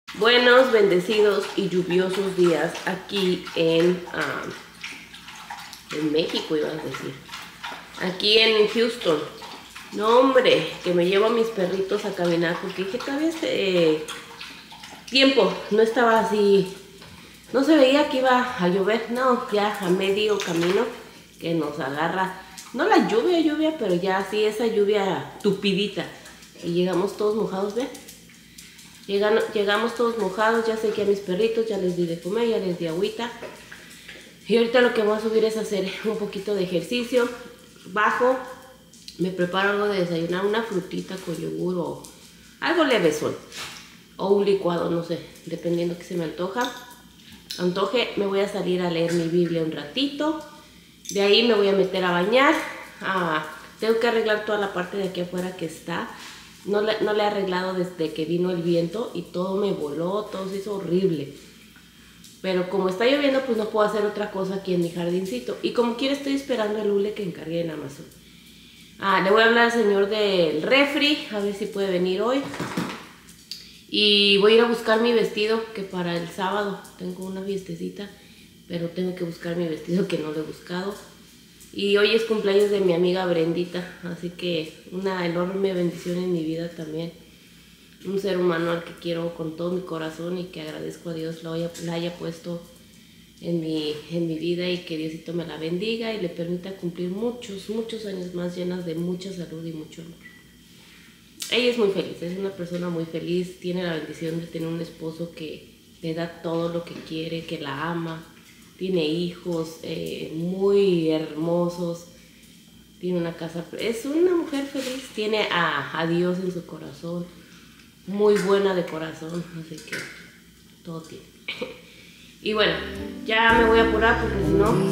Buenos, bendecidos y lluviosos días aquí en México, iba a decir. Aquí en Houston. No, hombre, que me llevo a mis perritos a caminar porque dije, todavía este tiempo, no estaba así, no se veía que iba a llover. No, ya a medio camino que nos agarra, no la lluvia, pero ya así esa lluvia tupidita. Y llegamos todos mojados, ¿ven? Llegamos todos mojados, ya sé que a mis perritos ya les di de comer, ya les di agüita. Y ahorita lo que voy a subir es hacer un poquito de ejercicio. Bajo, me preparo algo de desayunar, una frutita con yogur o algo levesón. O un licuado, no sé, dependiendo que se me antoje. Me voy a salir a leer mi Biblia un ratito. De ahí me voy a meter a bañar. Tengo que arreglar toda la parte de aquí afuera que está. No le he arreglado desde que vino el viento y todo me voló, todo se hizo horrible. Pero como está lloviendo, pues no puedo hacer otra cosa aquí en mi jardincito. Y como quiera estoy esperando el hule que encargué en Amazon. Le voy a hablar al señor del refri, a ver si puede venir hoy. Y voy a ir a buscar mi vestido, que para el sábado tengo una fiestecita, pero tengo que buscar mi vestido que no lo he buscado. Y hoy es cumpleaños de mi amiga Brendita, así que una enorme bendición en mi vida también. Un ser humano al que quiero con todo mi corazón y que agradezco a Dios la haya puesto en mi vida, y que Diosito me la bendiga y le permita cumplir muchos años más llenas de mucha salud y mucho amor. Ella es muy feliz, es una persona muy feliz, tiene la bendición de tener un esposo que le da todo lo que quiere, que la ama. Tiene hijos muy hermosos, tiene una casa, es una mujer feliz, tiene a Dios en su corazón, muy buena de corazón, así que todo tiene. Y bueno, ya me voy a apurar porque si no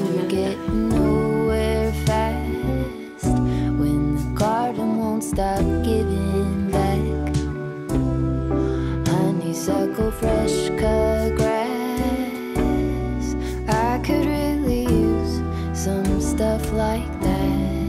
stuff like that.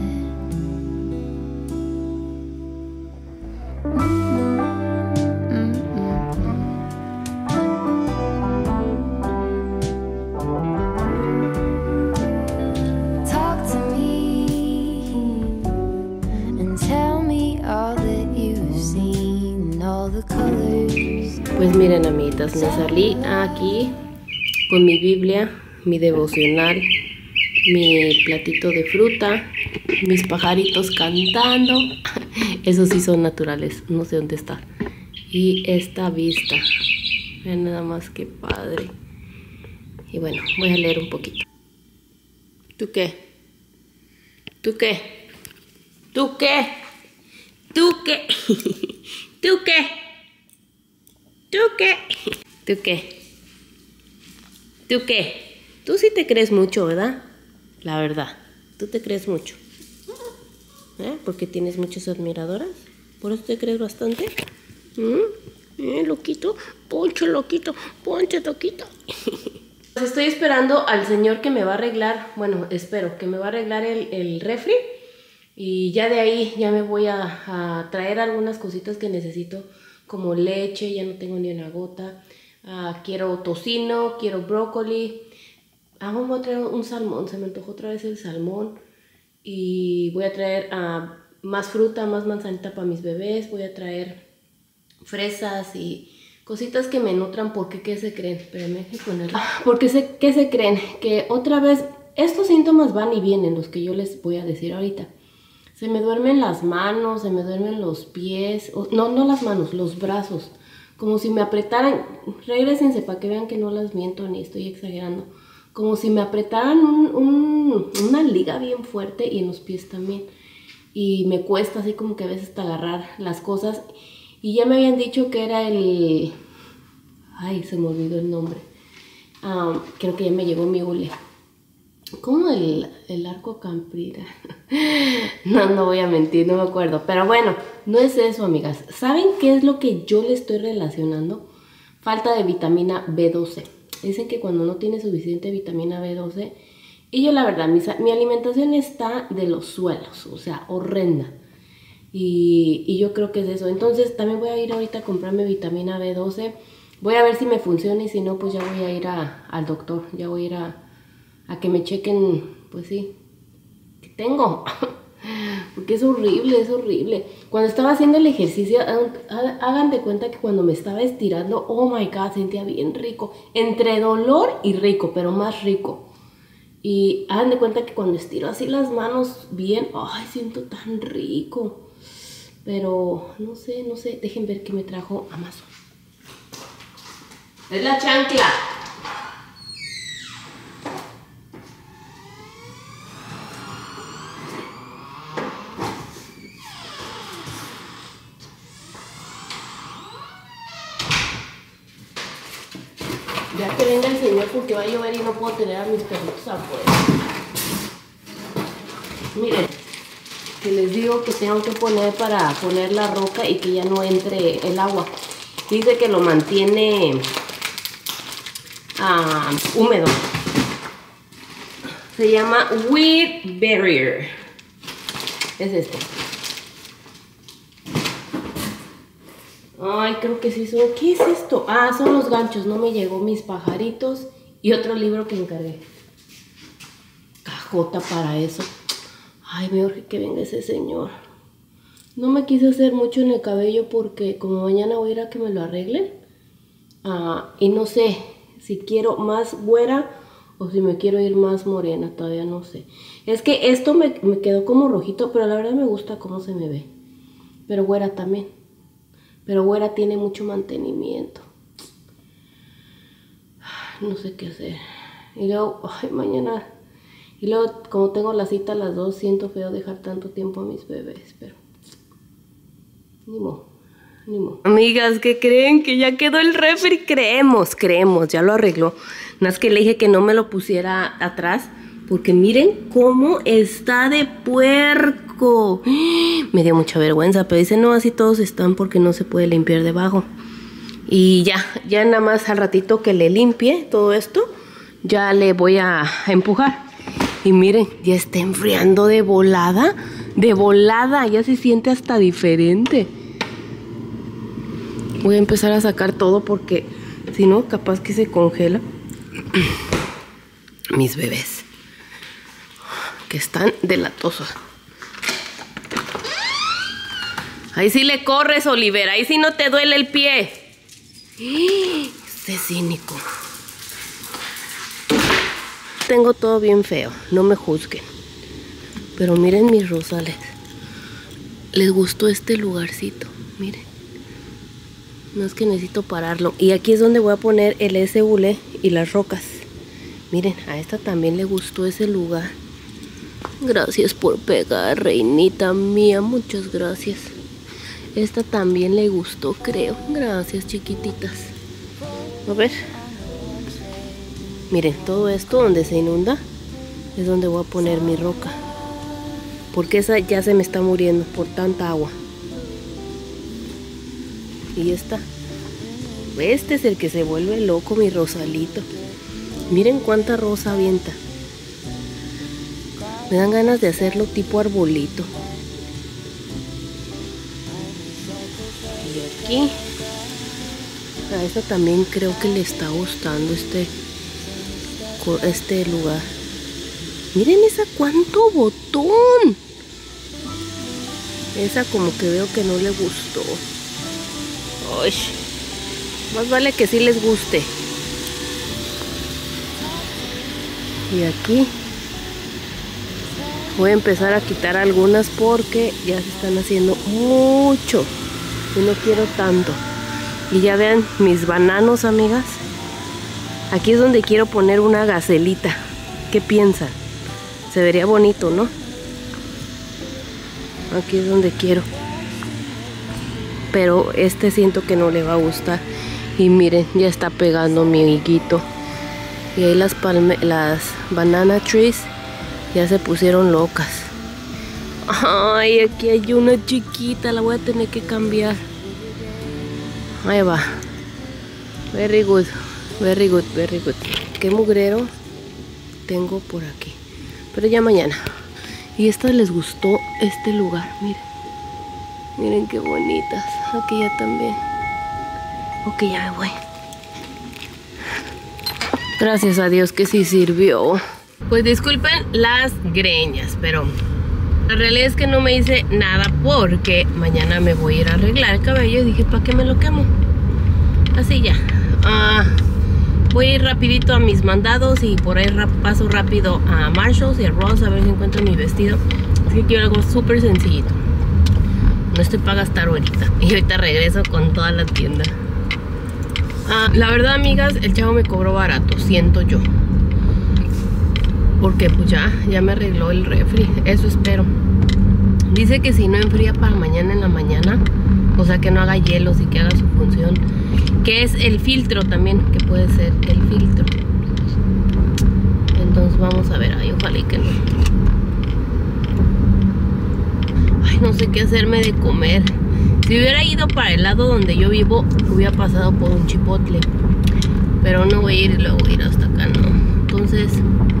Talk to me and tell me all that you've seen, all the colors. Pues miren, amiguitas, me salí aquí con mi Biblia, mi devocional, mi platito de fruta, mis pajaritos cantando. Esos sí son naturales, no sé dónde está. Y esta vista, vean nada más que padre. Y bueno, voy a leer un poquito. ¿Tú qué? ¿Tú qué? ¿Tú qué? ¿Tú qué? ¿Tú qué? ¿Tú qué? ¿Tú qué? ¿Tú qué? Tú sí te crees mucho, ¿verdad? La verdad, tú te crees mucho, porque tienes muchas admiradoras, por eso te crees bastante. Loquito, poncho loquito, poncho loquito. Pues estoy esperando al señor que me va a arreglar, bueno, espero que me va a arreglar el refri, y ya de ahí ya me voy a traer algunas cositas que necesito, como leche, ya no tengo ni una gota. Quiero tocino, quiero brócoli. Voy a traer un salmón, se me antojó otra vez el salmón. Y voy a traer más fruta, más manzanita para mis bebés. Voy a traer fresas y cositas que me nutran, porque ¿qué se creen? Espérenme, hay que ponerlo. ¿Qué se creen? Que otra vez estos síntomas van y vienen, los que yo les voy a decir ahorita. Se me duermen las manos, se me duermen los pies, no las manos, los brazos. Como si me apretaran, regrésense para que vean que no las miento ni estoy exagerando. Como si me apretaran una liga bien fuerte, y en los pies también. Y me cuesta así como que a veces hasta agarrar las cosas. Y ya me habían dicho que era el... Ay, se me olvidó el nombre. Creo que ya me llegó mi hule. ¿Cómo el arco camprira? No voy a mentir, no me acuerdo. Pero bueno, no es eso, amigas. ¿Saben qué es lo que yo le estoy relacionando? Falta de vitamina B12. Dicen que cuando no tiene suficiente vitamina B12, y yo la verdad, mi alimentación está de los suelos, o sea, horrenda. Y yo creo que es eso. Entonces también voy a ir ahorita a comprarme vitamina B12. Voy a ver si me funciona y si no, pues ya voy a ir al doctor. Ya voy a ir a que me chequen, pues sí, que tengo. Porque es horrible, es horrible. Cuando estaba haciendo el ejercicio, hagan de cuenta que cuando me estaba estirando, oh my God, sentía bien rico. Entre dolor y rico, pero más rico. Y hagan de cuenta que cuando estiro así las manos bien, ay, siento tan rico. Pero no sé, dejen ver qué me trajo Amazon. Es la chancla. Ya que venga el señor porque va a llover y no puedo tener a mis perritos afuera. Miren, que les digo que tengo que poner para poner la roca y que ya no entre el agua. Dice que lo mantiene húmedo. Se llama Weed Barrier. Es este. Ay, creo que sí son... ¿Qué es esto? Ah, son los ganchos. No me llegó mis pajaritos. Y otro libro que encargué. Cajota para eso. Ay, me urge que venga ese señor. No me quise hacer mucho en el cabello porque como mañana voy a ir a que me lo arreglen. Y no sé si quiero más güera o si me quiero ir más morena. Todavía no sé. Es que esto me quedó como rojito, pero la verdad me gusta cómo se me ve. Pero güera también. Pero güera tiene mucho mantenimiento. No sé qué hacer. Y luego, ay, mañana. Y luego, como tengo la cita a las 2, siento feo dejar tanto tiempo a mis bebés. Pero, ni modo. Amigas, ¿qué creen? Que ya quedó el refri. Creemos, ya lo arregló. Nada más que le dije que no me lo pusiera atrás. Porque miren cómo está de puerco. Me dio mucha vergüenza, pero dice, no, así todos están porque no se puede limpiar debajo. Y ya nada más al ratito que le limpie todo esto, ya le voy a empujar. Y miren, ya está enfriando de volada. De volada, ya se siente hasta diferente. Voy a empezar a sacar todo porque si no, capaz que se congela. Mis bebés. Que están delatosos. Ahí sí le corres, Oliver. Ahí sí no te duele el pie. Este cínico. Tengo todo bien feo. No me juzguen. Pero miren mis rosales. Les gustó este lugarcito. Miren. No es que necesito pararlo. Y aquí es donde voy a poner el SUL y las rocas. Miren, a esta también le gustó ese lugar. Gracias por pegar, reinita mía. Muchas gracias. Esta también le gustó, creo. Gracias, chiquititas. A ver. Miren, todo esto donde se inunda es donde voy a poner mi roca. Porque esa ya se me está muriendo por tanta agua. Y esta. Este es el que se vuelve loco, mi rosalito. Miren cuánta rosa avienta. Me dan ganas de hacerlo tipo arbolito. Y aquí. A esta también creo que le está gustando este lugar. Miren esa cuánto botón. Esa como que veo que no le gustó. Ay, más vale que sí les guste. Y aquí voy a empezar a quitar algunas porque ya se están haciendo mucho y no quiero tanto. Y ya vean mis bananos, amigas. Aquí es donde quiero poner una gacelita. ¿Qué piensan? Se vería bonito, ¿no? Aquí es donde quiero. Pero este siento que no le va a gustar. Y miren, ya está pegando mi higuito. Y ahí las banana trees ya se pusieron locas. Ay, aquí hay una chiquita, la voy a tener que cambiar. Ahí va. Very good, very good, very good. Qué mugrero tengo por aquí. Pero ya mañana. Y a estas les gustó este lugar, miren. Miren qué bonitas. Aquí ya también. Ok, ya me voy. Gracias a Dios que sí sirvió. Pues disculpen las greñas, pero la realidad es que no me hice nada porque mañana me voy a ir a arreglar el cabello y dije, ¿para qué me lo quemo? Así ya. Voy a ir rapidito a mis mandados y por ahí paso rápido a Marshalls y a Ross a ver si encuentro mi vestido. Así que quiero algo súper sencillito. No estoy para gastar ahorita. Y ahorita regreso con toda la tienda. La verdad, amigas, el chavo me cobró barato, siento yo. Porque pues ya me arregló el refri. Eso espero. Dice que si no enfría para mañana en la mañana, o sea que no haga hielos y que haga su función, que es el filtro también, que puede ser el filtro. Entonces vamos a ver, ay, ojalá y que no. Ay, no sé qué hacerme de comer. Si hubiera ido para el lado donde yo vivo, hubiera pasado por un chipotle. Pero no voy a ir y luego ir hasta acá, no. Entonces,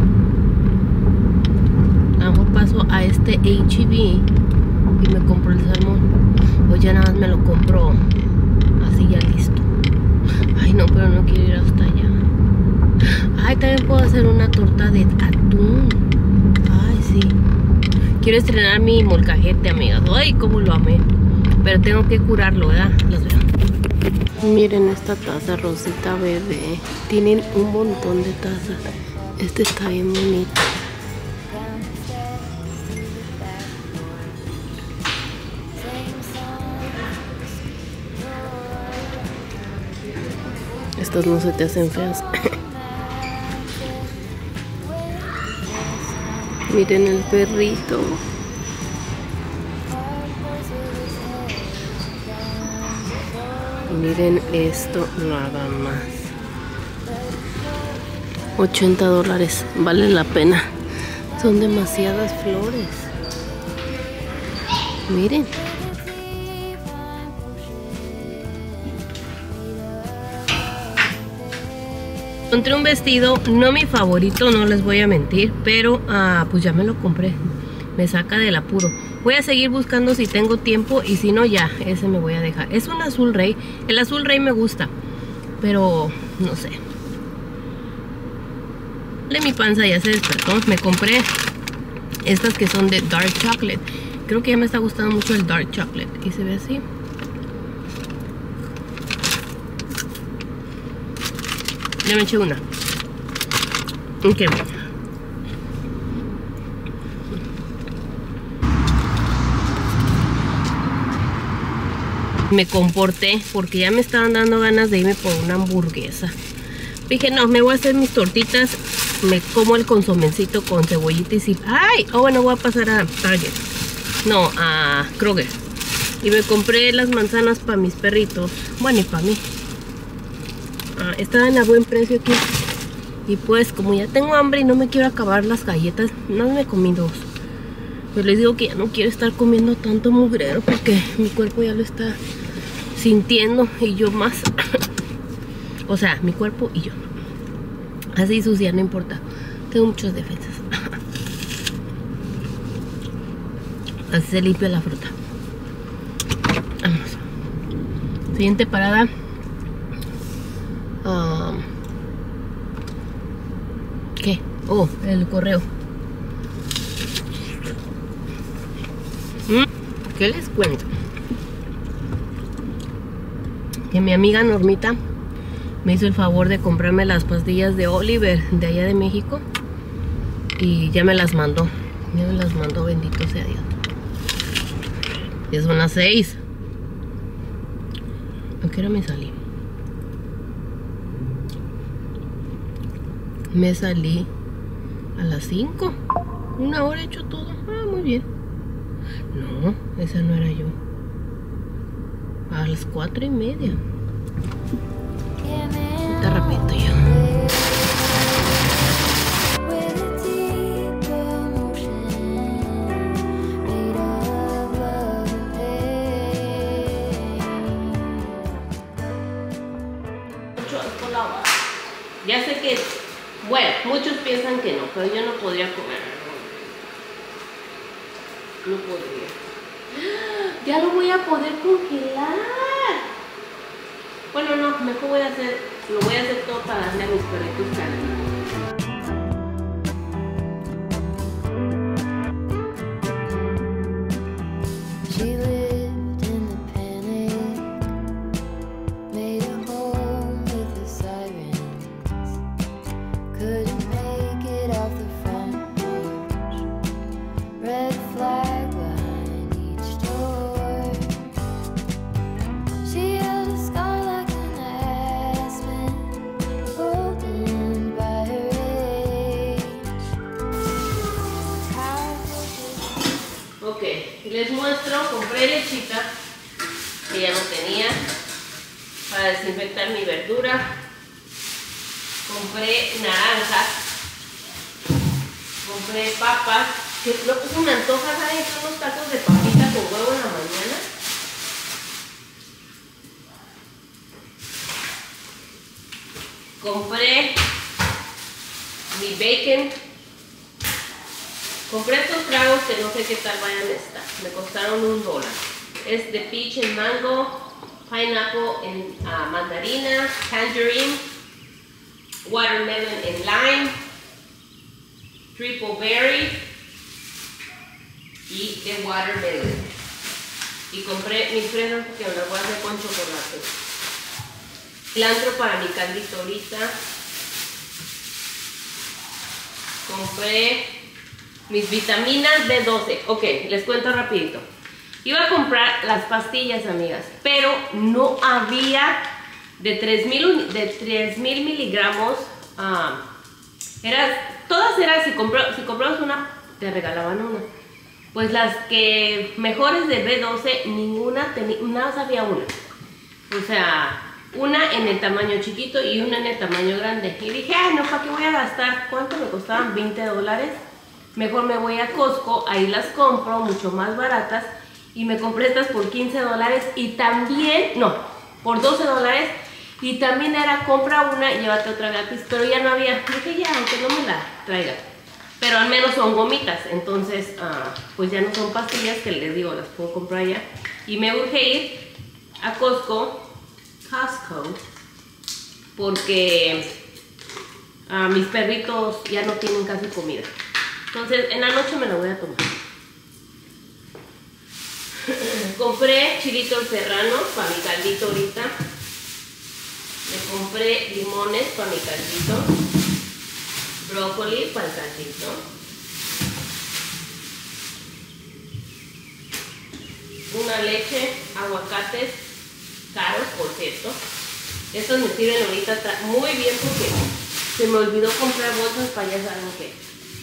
a lo mejor paso a este H-E-B y me compro el salmón. O ya nada más me lo compro así ya listo. Ay, no, pero no quiero ir hasta allá. Ay, también puedo hacer una torta de atún. Ay, sí. Quiero estrenar mi molcajete, amigas. Ay, cómo lo amé. Pero tengo que curarlo, ¿verdad? Los veo. Miren esta taza rosita bebé. Tienen un montón de tazas. Este está bien bonito. Estas no se te hacen feas. Miren el perrito. Miren esto nada más. $80. Vale la pena. Son demasiadas flores. Miren. Encontré un vestido, no mi favorito, no les voy a mentir, pero pues ya me lo compré. Me saca del apuro. Voy a seguir buscando si tengo tiempo y si no ya, ese me voy a dejar. Es un azul rey. El azul rey me gusta, pero no sé. Mi panza ya se despertó. Me compré estas que son de dark chocolate. Creo que ya me está gustando mucho el dark chocolate. Y se ve así. Ya me eché una. Ok. Me comporté porque ya me estaban dando ganas de irme por una hamburguesa. Dije, no, me voy a hacer mis tortitas. Me como el consomencito con cebollita y ¡ay! Oh, bueno, voy a pasar a Target. No, a Kroger. Y me compré las manzanas para mis perritos. Bueno, y para mí. Estaban a buen precio aquí. Y pues como ya tengo hambre y no me quiero acabar las galletas, no me comí 2. Pues les digo que ya no quiero estar comiendo tanto mugrero porque mi cuerpo ya lo está sintiendo y yo más. O sea, mi cuerpo y yo. Así sucia, no importa. Tengo muchas defensas. Así se limpia la fruta. Vamos. Siguiente parada. ¿Qué? Oh, el correo. ¿Qué les cuento? Que mi amiga Normita me hizo el favor de comprarme las pastillas de Oliver de allá de México. Y ya me las mandó. Ya me las mandó, bendito sea Dios. Ya son las 6. ¿A qué hora me salí? Me salí a las 5. Una hora he hecho todo. Muy bien. No, esa no era yo. A las 4:30. Te repito yo. Ya sé que, bueno, muchos piensan que no, pero yo no podría comer. No podría. Ya lo voy a poder congelar. Bueno, no, mejor voy a hacer lo voy a hacer todo para darle a mis perritos cariño. She lived in the panic, made a home with the sirens, couldn't make it off the front porch, red flag behind each door. She held a scar like an aspen, golden by her age. Ok, les muestro, compré lechita que ya no tenía para desinfectar mi verdura. Compré naranjas, compré papas, que luego se me antoja, ¿saben? Son unos tacos de papita con huevo en la mañana. Compré mi bacon. Compré estos tragos que no sé qué tal vayan a estar. Me costaron $1. Es de peach and mango, pineapple en mandarina, tangerine, watermelon and lime, triple berry y de watermelon. Y compré mis fresas porque me las voy a hacer con chocolate. Cilantro para mi caldito ahorita. Compré mis vitaminas B12. Ok, les cuento rapidito. Iba a comprar las pastillas, amigas, pero no había de 3000 miligramos. Todas eran, si comprabas una, te regalaban una. Pues las que mejores de B12, ninguna tenía, nada más había una. O sea, una en el tamaño chiquito y una en el tamaño grande. Y dije, ay, no, ¿para qué voy a gastar? ¿Cuánto me costaban? $20. Mejor me voy a Costco, ahí las compro mucho más baratas. Y me compré estas por $15 y también, no, por $12. Y también era compra una y llévate otra gratis, pero ya no había. Dije ya, aunque no me la traiga. Pero al menos son gomitas, entonces pues ya no son pastillas, que les digo, las puedo comprar ya. Y me urge ir a Costco, porque mis perritos ya no tienen casi comida. Entonces en la noche me la voy a tomar. Compré chilitos serranos para mi caldito ahorita. Me compré limones para mi caldito. Brócoli para el caldito. Una leche, aguacates caros, por cierto. Estos me sirven ahorita muy bien porque se me olvidó comprar bolsas para ya saben qué.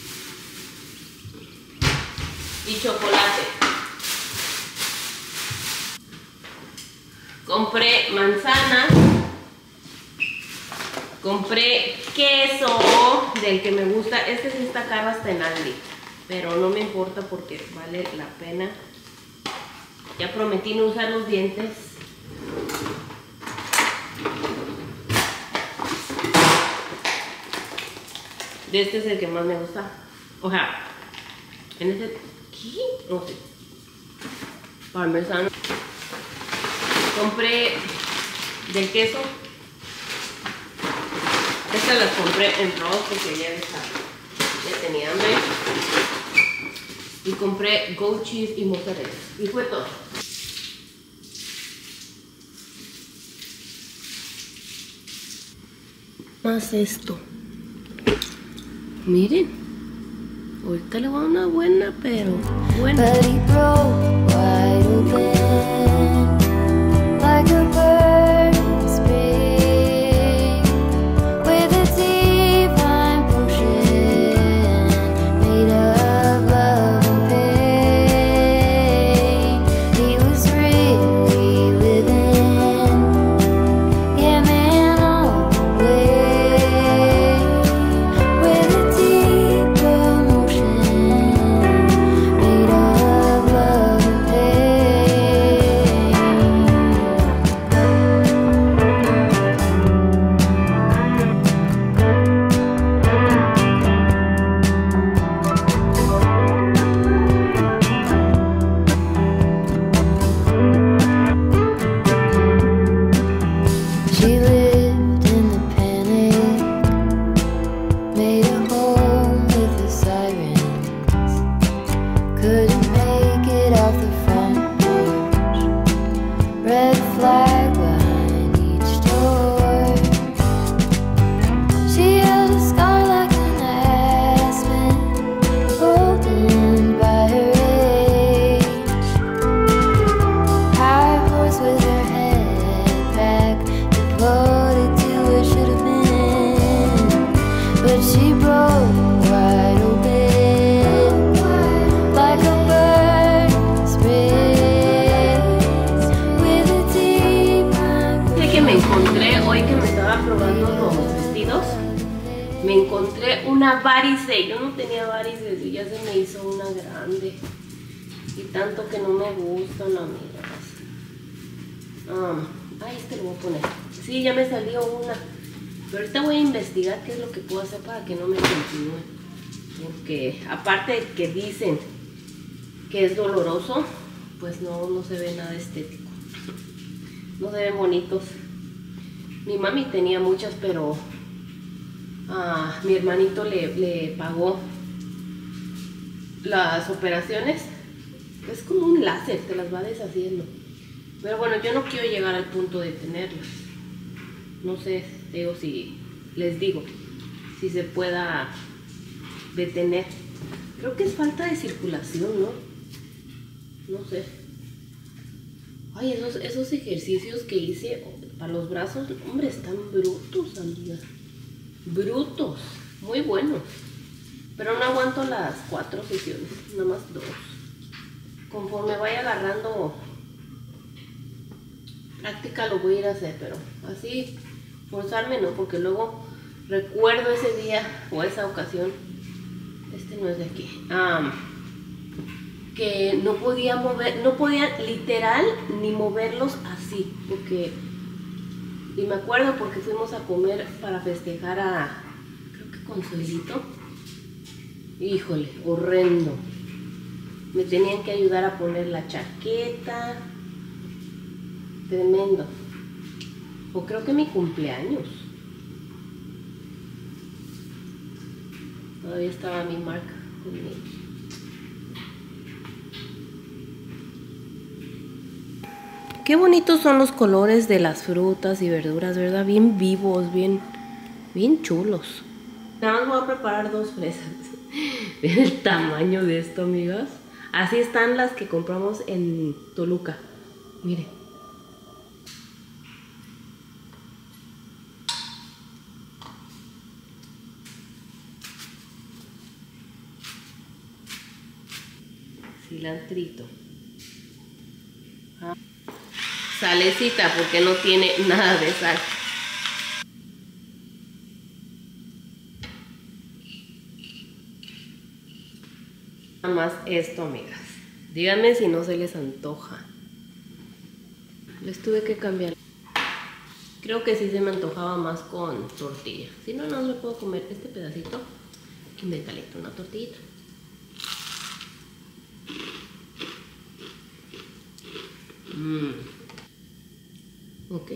Y chocolate. Compré manzanas. Compré queso del que me gusta. Este sí está caro hasta en Aldi, pero no me importa porque vale la pena. Ya prometí no usar los dientes. De este es el que más me gusta. O sea, en este... ¿Qué? No sé. Parmesano. Compré del queso. Estas las compré en Ross porque ya tenía hambre. Y compré goat cheese y mozzarella. Y fue todo. Más esto. Miren. Ahorita le voy a dar una buena, pero buena. But he broke wide open like a bird's spring with a divine potion made of love and pain. He was really living, yeah, man, all the way with a deep emotion made of love and que me encontré, hoy que me estaba probando los vestidos, me encontré una varice. Yo no tenía varices y ya se me hizo una grande. Y tanto que no me gustan, amigas. Este lo voy a poner. Sí, ya me salió una. Pero ahorita voy a investigar qué es lo que puedo hacer para que no me continúe. Porque aparte de que dicen que es doloroso, pues no se ve nada estético. No se ven bonitos. Mi mami tenía muchas, pero mi hermanito le pagó las operaciones. Es como un láser, te las va deshaciendo. Pero bueno, yo no quiero llegar al punto de tenerlas. No sé, si les digo, si se pueda detener. Creo que es falta de circulación, ¿no? No sé. Ay, esos ejercicios que hice para los brazos, hombre, están brutos, amiga. Brutos, muy buenos. Pero no aguanto las 4 sesiones, nada más 2. Conforme vaya agarrando práctica lo voy a ir a hacer, pero así forzarme no, porque luego recuerdo ese día o esa ocasión, no es de aquí, que no podía mover, no podía literal ni moverlos así, porque, y me acuerdo porque fuimos a comer para festejar a, creo que Consuelito. Híjole, horrendo. Me tenían que ayudar a poner la chaqueta. Tremendo. O creo que mi cumpleaños. Todavía estaba mi marca conmigo. Qué bonitos son los colores de las frutas y verduras, ¿verdad? Bien vivos, bien chulos. Nada más voy a preparar 2 fresas. Vean el tamaño de esto, amigas. Así están las que compramos en Toluca. Miren. Cilantrito. Salecita, porque no tiene nada de sal. Nada más esto, amigas. Díganme si no se les antoja. Les tuve que cambiar. Creo que sí se me antojaba más con tortilla. Si no, no me puedo comer este pedacito y me caliento una tortillita. Ok.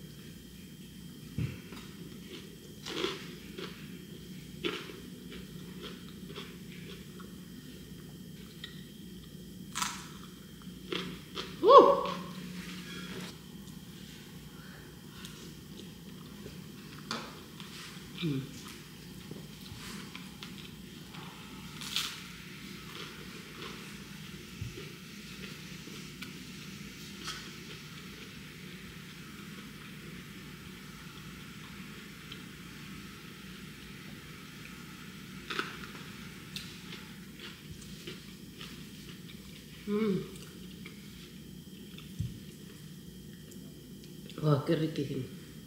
Oh, qué riquísimo.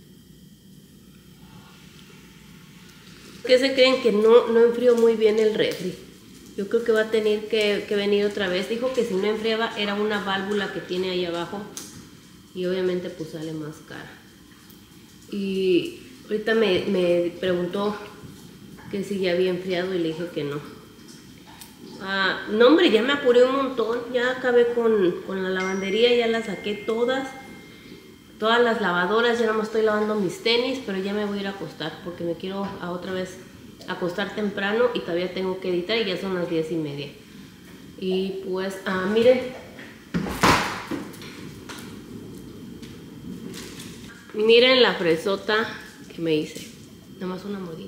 ¿Qué se creen? Que no enfrió muy bien el refri. Yo creo que va a tener que venir otra vez. Dijo que si no enfriaba era una válvula que tiene ahí abajo. Y obviamente pues sale más cara. Y ahorita me preguntó que si ya había enfriado y le dije que no. No, hombre, ya me apuré un montón. Ya acabé con la lavandería, ya las saqué todas las lavadoras. Ya no me estoy lavando mis tenis, pero ya me voy a ir a acostar porque me quiero otra vez acostar temprano y todavía tengo que editar y ya son las 10:30. Y pues, miren la fresota que me hice. Nada más una mordida.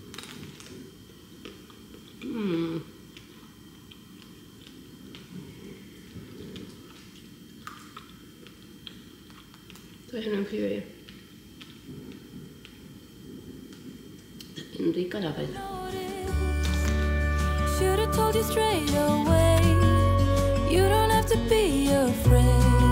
Todavía no enfrío ya. Está bien rica la fresa. Should've told you straight away. You don't have to be afraid.